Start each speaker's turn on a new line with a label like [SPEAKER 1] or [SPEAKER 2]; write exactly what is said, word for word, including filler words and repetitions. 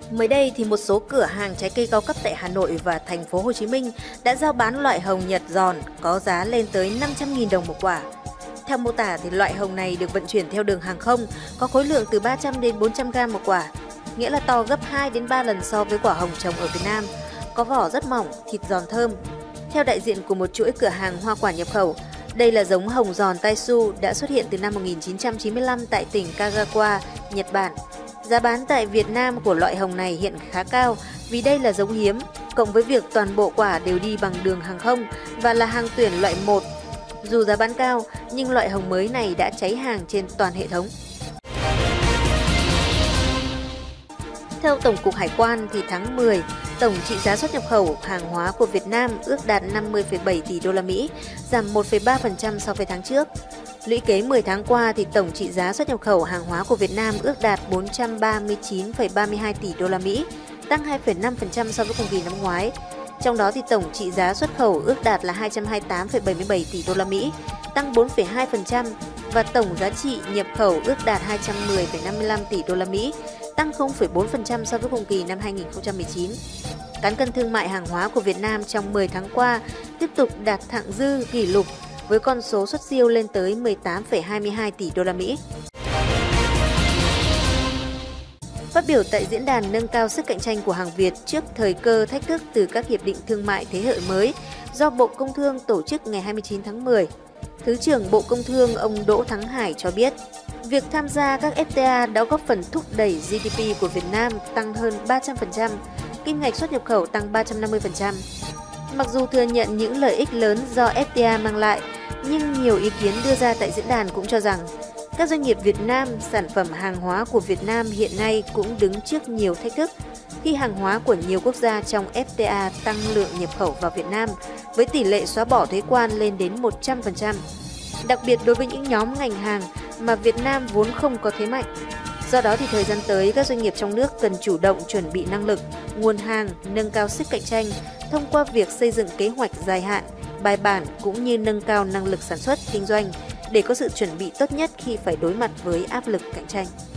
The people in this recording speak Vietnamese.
[SPEAKER 1] Mới đây thì một số cửa hàng trái cây cao cấp tại Hà Nội và thành phố Hồ Chí Minh đã giao bán loại hồng Nhật giòn có giá lên tới năm trăm nghìn đồng một quả. Theo mô tả thì loại hồng này được vận chuyển theo đường hàng không, có khối lượng từ ba trăm đến bốn trăm gam một quả, nghĩa là to gấp hai đến ba lần so với quả hồng trồng ở Việt Nam. Có vỏ rất mỏng, thịt giòn thơm. Theo đại diện của một chuỗi cửa hàng hoa quả nhập khẩu, đây là giống hồng giòn Taisu đã xuất hiện từ năm một nghìn chín trăm chín mươi lăm tại tỉnh Kagawa, Nhật Bản. Giá bán tại Việt Nam của loại hồng này hiện khá cao vì đây là giống hiếm, cộng với việc toàn bộ quả đều đi bằng đường hàng không và là hàng tuyển loại một. Dù giá bán cao, nhưng loại hồng mới này đã cháy hàng trên toàn hệ thống. Theo Tổng cục Hải quan thì tháng mười, tổng trị giá xuất nhập khẩu hàng hóa của Việt Nam ước đạt năm mươi phẩy bảy tỷ đô la Mỹ, giảm một phẩy ba phần trăm so với tháng trước. Lũy kế mười tháng qua thì tổng trị giá xuất nhập khẩu hàng hóa của Việt Nam ước đạt bốn trăm ba mươi chín phẩy ba mươi hai tỷ đô la Mỹ, tăng hai phẩy năm phần trăm so với cùng kỳ năm ngoái. Trong đó thì tổng trị giá xuất khẩu ước đạt là hai trăm hai mươi tám phẩy bảy mươi bảy tỷ đô la Mỹ, tăng bốn phẩy hai phần trăm và tổng giá trị nhập khẩu ước đạt hai trăm mười phẩy năm mươi lăm tỷ đô la Mỹ, tăng không phẩy bốn phần trăm so với cùng kỳ năm hai nghìn không trăm mười chín. Cán cân thương mại hàng hóa của Việt Nam trong mười tháng qua tiếp tục đạt thặng dư kỷ lục với con số xuất siêu lên tới mười tám phẩy hai mươi hai tỷ đô la Mỹ. Phát biểu tại diễn đàn nâng cao sức cạnh tranh của hàng Việt trước thời cơ thách thức từ các hiệp định thương mại thế hệ mới do Bộ Công Thương tổ chức ngày hai mươi chín tháng mười, Thứ trưởng Bộ Công Thương ông Đỗ Thắng Hải cho biết, việc tham gia các ép tê a đã góp phần thúc đẩy giê đê pê của Việt Nam tăng hơn ba trăm phần trăm, kim ngạch xuất nhập khẩu tăng ba trăm năm mươi phần trăm. Mặc dù thừa nhận những lợi ích lớn do ép tê a mang lại, nhưng nhiều ý kiến đưa ra tại diễn đàn cũng cho rằng các doanh nghiệp Việt Nam, sản phẩm hàng hóa của Việt Nam hiện nay cũng đứng trước nhiều thách thức khi hàng hóa của nhiều quốc gia trong ép tê a tăng lượng nhập khẩu vào Việt Nam với tỷ lệ xóa bỏ thuế quan lên đến một trăm phần trăm. Đặc biệt đối với những nhóm ngành hàng mà Việt Nam vốn không có thế mạnh. Do đó thì thời gian tới các doanh nghiệp trong nước cần chủ động chuẩn bị năng lực, nguồn hàng, nâng cao sức cạnh tranh thông qua việc xây dựng kế hoạch dài hạn, bài bản cũng như nâng cao năng lực sản xuất, kinh doanh để có sự chuẩn bị tốt nhất khi phải đối mặt với áp lực cạnh tranh.